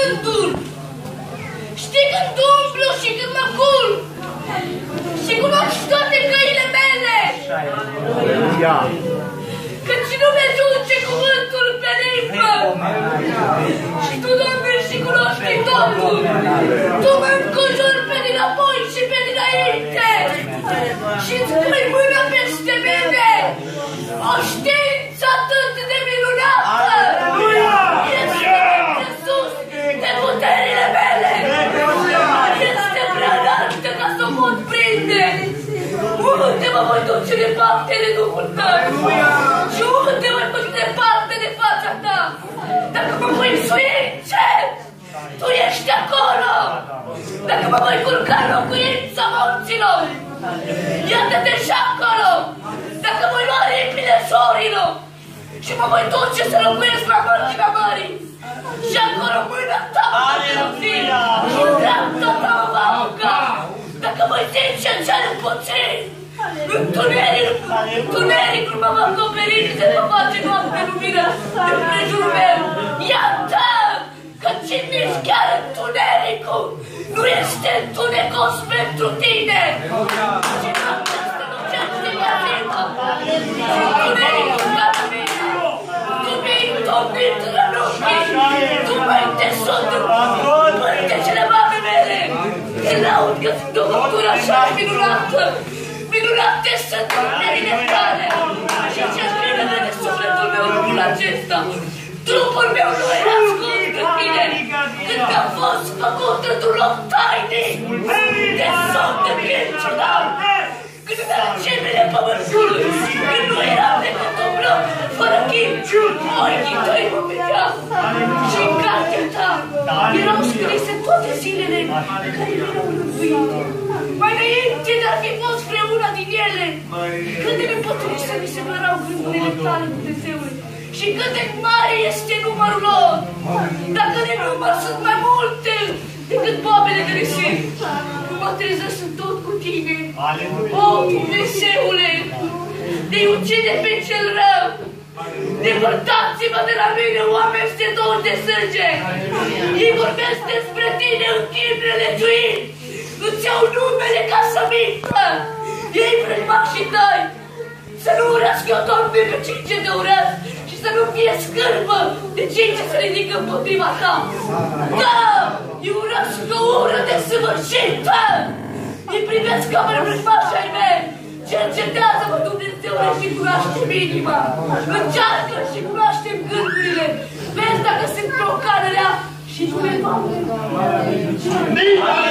gândul. Știi când umblu și când mă culc. Și cunoști toate căile mele. Când și nu mi-ajunge cuvântul pe limbă. Și tu, Doamne, și cunoști totul. Tu mă încujuri pe dinapoi și pe dinainte. Și-ți pui mâna peste mine. O știință atât de minunată. Este de sus de puterile mele. Este prea înaltă ca să o pot prinde. Unde mă voi duce departe de Duhul tău? Și unde voi duce departe de fața ta? Dacă mă voi sui, ce? Tu ești acolo! Dacă mă voi culca în locuința morților, iată-te și acolo! Dacă voi lua ripile sorilor și mă voi duce să locuiesc la marginea mării, și acolo mâna ta mă va fi și dreapta ta mă va apuca. Dacă voi zice cel puțin, întunericul mă va acoperi și se va face noapte lumină de împrejurul meu. Iată că și nici chiar întunericul nu este întunecos pentru tine. Și noaptea strălucește ca zilă. Și întunericul ca lumină. Tu mi-ai întocmit rănuchii, tu m-ai tesut pântecele mamei mele. Te laud că sunt o făptură așa minunată. Minunate sunt urmerile tale. Și ce-ți bine de sufletul meu lucrul acesta. Trupul meu nu era ascuns în tine. Când am fost făcut într-un loc tainic de somn de pielciunal. Când în adâncimile pământului, când nu eram decât un bloc fără chip, ochii tăi mă vedeau. Și în cartea ta erau scrise toate zilele care erau învăluite. Mai înainte de-ar fi fost vreuna din ele, cât de nepătruse mi se păreau gândurile tale, Dumnezeule, și cât de mare este numărul lor. Dacă de număr sunt mai multe decât boabele de risip, nu mă trezesc în tot cu tine. O, Dumnezeule, de-i ucide pe cel rău. Depărtați-vă de la mine, oameni stători de sânge. Ei vorbesc despre tine în timp nelegiuit. Îți iau numele ca să mintă. Ei vrăjmașii tăi. Să nu urăsc eu, Doamne, pe cei ce te urăsc și să nu fie scârbă de cei ce se ridică împotriva ta. Da, îi urăsc o ură desăvârșită. Îi privesc ca pe vrăjmașii ai mei. Cercetează-mă, Dumnezeule, și cunoaște-mi inima. Încearcă și cunoaște-mi gândurile. Vezi dacă sunt pe o cale rea și nu le fac.